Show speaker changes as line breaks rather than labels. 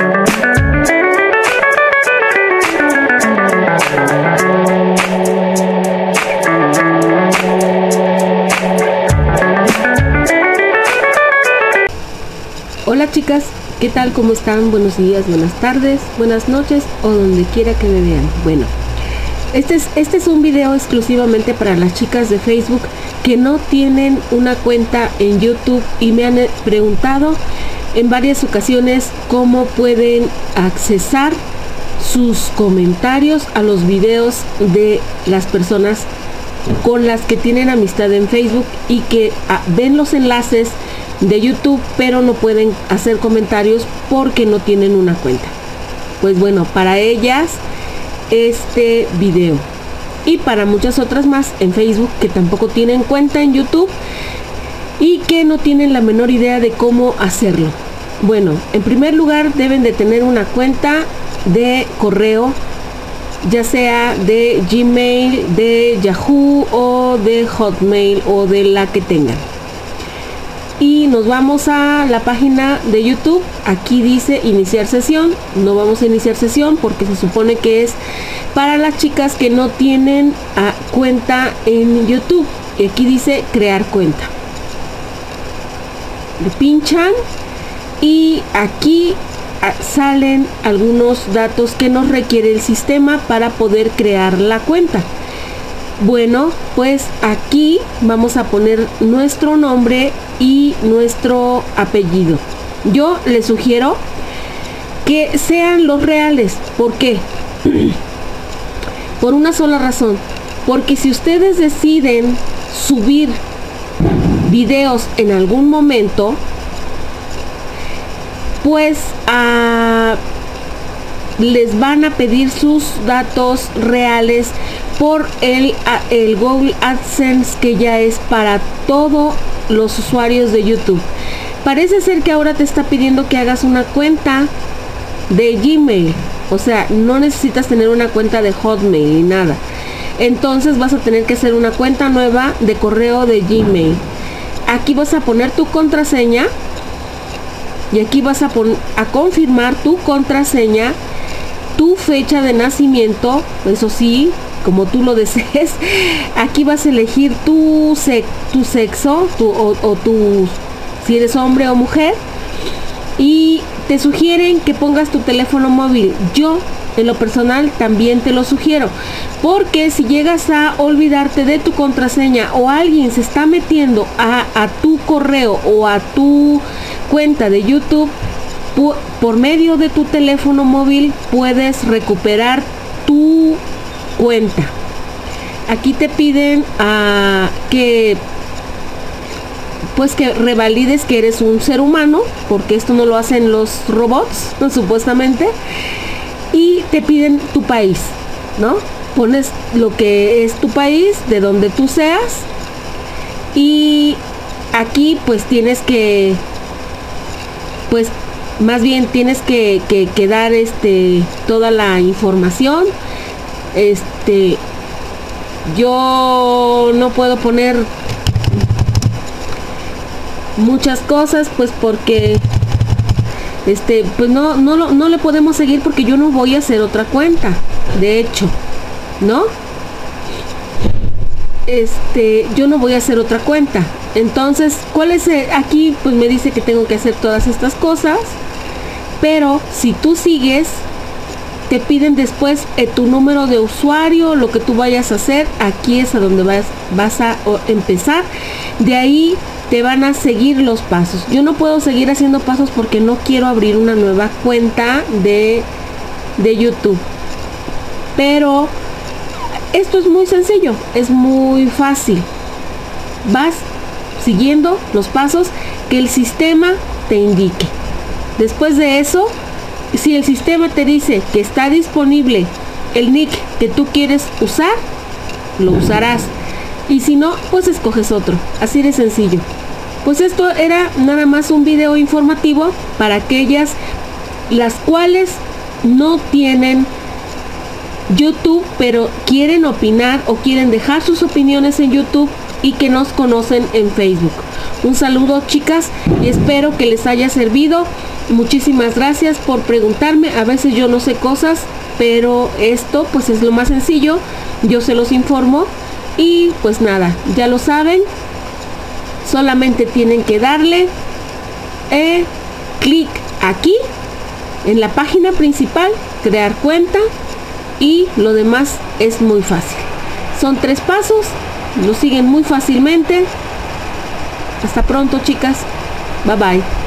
Hola chicas, ¿qué tal? ¿Cómo están? Buenos días, buenas tardes, buenas noches o donde quiera que me vean. Bueno, este es un video exclusivamente para las chicas de Facebook que no tienen una cuenta en YouTube y me han preguntado en varias ocasiones cómo pueden accesar sus comentarios a los videos de las personas con las que tienen amistad en Facebook y que ven los enlaces de YouTube pero no pueden hacer comentarios porque no tienen una cuenta. Pues bueno, para ellas este video y para muchas otras más en Facebook que tampoco tienen cuenta en YouTube y que no tienen la menor idea de cómo hacerlo. Bueno, en primer lugar deben de tener una cuenta de correo, ya sea de Gmail, de Yahoo o de Hotmail o de la que tengan. Y nos vamos a la página de YouTube. Aquí dice iniciar sesión. No vamos a iniciar sesión porque se supone que es para las chicas que no tienen cuenta en YouTube. Y aquí dice crear cuenta. Le pinchan y aquí salen algunos datos que nos requiere el sistema para poder crear la cuenta. Bueno, pues aquí vamos a poner nuestro nombre y nuestro apellido. Yo les sugiero que sean los reales. ¿Por qué? Por una sola razón. Porque si ustedes deciden subir videos en algún momento, pues les van a pedir sus datos reales por el Google AdSense, que ya es para todos los usuarios de YouTube. Parece ser que ahora te está pidiendo que hagas una cuenta de Gmail, o sea, no necesitas tener una cuenta de Hotmail ni nada. Entonces vas a tener que hacer una cuenta nueva de correo de Gmail. Aquí vas a poner tu contraseña y aquí vas a confirmar tu contraseña, tu fecha de nacimiento, eso sí, como tú lo desees. Aquí vas a elegir tu sexo, si eres hombre o mujer, y te sugieren que pongas tu teléfono móvil. Yo en lo personal también te lo sugiero, porque si llegas a olvidarte de tu contraseña o alguien se está metiendo a tu correo o a tu cuenta de YouTube, por medio de tu teléfono móvil puedes recuperar tu cuenta. Aquí te piden que revalides que eres un ser humano, porque esto no lo hacen los robots, ¿no? Supuestamente. Y te piden tu país, ¿no? Pones lo que es tu país, de donde tú seas, y aquí pues tienes que, pues más bien tienes que dar toda la información. Yo no puedo poner muchas cosas pues porque pues no le podemos seguir, porque yo no voy a hacer otra cuenta, de hecho, ¿no? Yo no voy a hacer otra cuenta. Entonces, ¿cuál es aquí? Pues me dice que tengo que hacer todas estas cosas, pero si tú sigues, te piden después tu número de usuario, lo que tú vayas a hacer. Aquí es a donde vas a empezar. De ahí te van a seguir los pasos. Yo no puedo seguir haciendo pasos porque no quiero abrir una nueva cuenta de YouTube. Pero esto es muy sencillo, es muy fácil. Vas siguiendo los pasos que el sistema te indique. Después de eso, si el sistema te dice que está disponible el nick que tú quieres usar, lo usarás. Y si no, pues escoges otro. Así de sencillo. Pues esto era nada más un video informativo para aquellas las cuales no tienen YouTube, pero quieren opinar o quieren dejar sus opiniones en YouTube y que nos conocen en Facebook. Un saludo, chicas, y espero que les haya servido. Muchísimas gracias por preguntarme. A veces yo no sé cosas, pero esto pues es lo más sencillo. Yo se los informo y pues nada, ya lo saben. Solamente tienen que darle clic aquí en la página principal, crear cuenta, y lo demás es muy fácil. Son 3 pasos, lo siguen muy fácilmente. Hasta pronto, chicas. Bye bye.